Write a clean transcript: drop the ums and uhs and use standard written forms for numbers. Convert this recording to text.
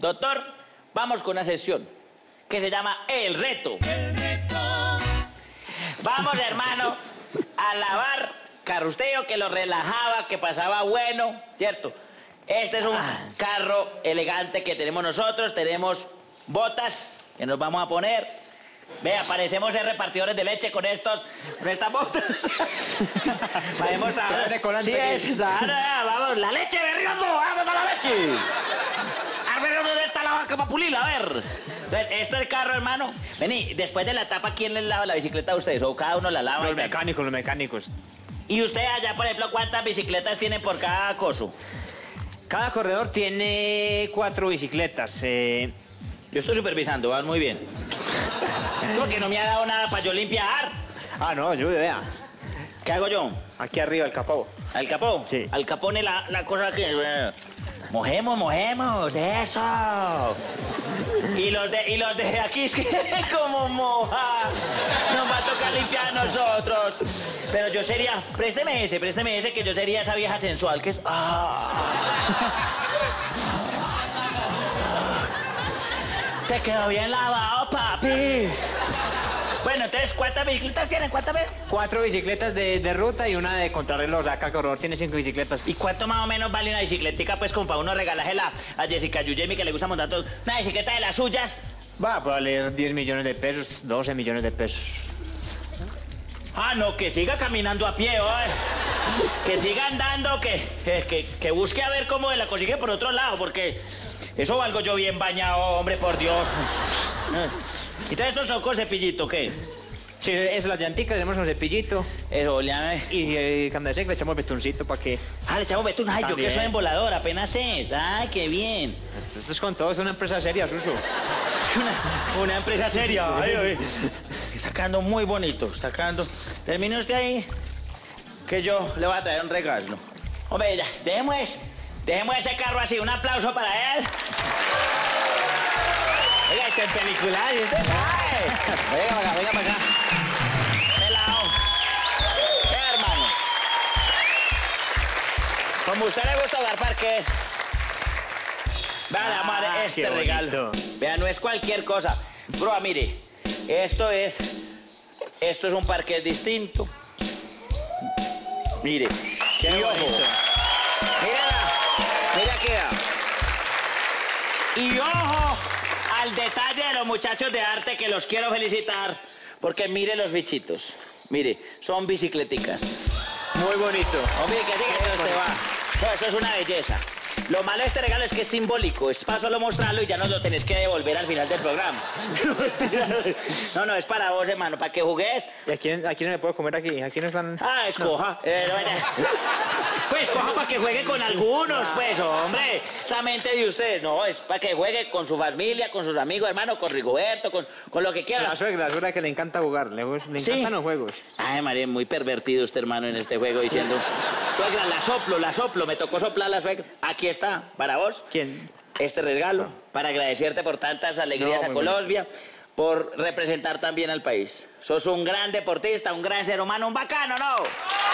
Doctor, vamos con una sesión que se llama El Reto. Vamos, hermano, a lavar carrusteo que lo relajaba, que pasaba bueno, ¿cierto? Este es un carro elegante que tenemos nosotros. Tenemos botas que nos vamos a poner. Vea, parecemos ser repartidores de leche con estas botas. Sí, vamos, la leche, Berriondo, vamos a la leche. A ver, ¿dónde está la vaca papulila? A ver. Entonces, esto es el carro, hermano. Vení, después de la etapa, ¿quién les lava la bicicleta a ustedes? ¿O cada uno la lava? Los mecánicos. ¿Y usted allá, por ejemplo, cuántas bicicletas tienen por cada coso? Cada corredor tiene 4 bicicletas. Yo estoy supervisando, van muy bien. ¿Cómo que no me ha dado nada para yo limpiar? Ah, no, yo vea. ¿Qué hago yo? Aquí arriba, el capó. ¿Al capó? Sí. Al capone la cosa que... Mojemos, eso. Y los de aquí es que como moja. Nos va a tocar limpiar a nosotros. Pero yo sería... Présteme ese, que yo sería esa vieja sensual que es... Te quedó bien lavado, papi. Bueno, entonces, ¿cuántas bicicletas tienen? ¿Cuántas ven? 4 bicicletas de ruta y una de contrarreloj. Acá el corredor tiene 5 bicicletas. ¿Y cuánto más o menos vale una bicicletica, pues, como para uno regalársela a Jessica Yuyemi, que le gusta montar todo? Una bicicleta de las suyas. Va a valer 10 millones de pesos, 12 millones de pesos. Ah, no, que siga caminando a pie, ¿oye? Que siga andando, que busque a ver cómo la consigue por otro lado, porque eso valgo yo bien bañado, hombre, por Dios. Entonces, ¿estos son con cepillito, qué? Sí, es la llantica, le damos un cepillito. Eso, ya. Y cuando se le echamos betuncito para que... Ah, le echamos betún. Ay, yo que soy embolador, apenas es. Ay, qué bien. Esto es con todo, es una empresa seria, Suso. Una empresa seria. Ay. Sacando muy bonito, sacando. Termine usted ahí, que yo le voy a traer un regalo. Hombre, ya, dejemos ese carro así. Un aplauso para él. Oiga, este es película, ¿y usted sabe? Venga para acá. Pelao. ¿Qué, hermano? Como a usted le gusta jugar parques, vale, vamos a dar este regalo. Vea, no es cualquier cosa. Bro, mire, esto es un parque distinto. Mire, qué bonito. Mira queda. Y ojo al detalle de los muchachos de arte, que los quiero felicitar, porque mire los bichitos. Mire, son bicicleticas. Muy bonito. Hombre, que diga que no se va. No, eso es una belleza. Lo malo de este regalo es que es simbólico. Es para solo mostrarlo y ya nos lo tenés que devolver al final del programa. No, es para vos, hermano, para que jugues. ¿Y a quién le puedo comer aquí? ¿A quién están? Ah, escoja. Pues coja para que juegue con algunos, pues, hombre. Esa mente de ustedes, no, es para que juegue con su familia, con sus amigos, hermano, con Rigoberto, con lo que quiera. La suegra que le encanta jugar, le encantan los juegos. Ay, María, muy pervertido usted, hermano, en este juego, diciendo, suegra, la soplo, me tocó soplar la suegra. Aquí está, para vos. ¿Quién? Este regalo, para agradecerte por tantas alegrías a Colombia, por representar también al país. Sos un gran deportista, un gran ser humano, un bacano, ¿no?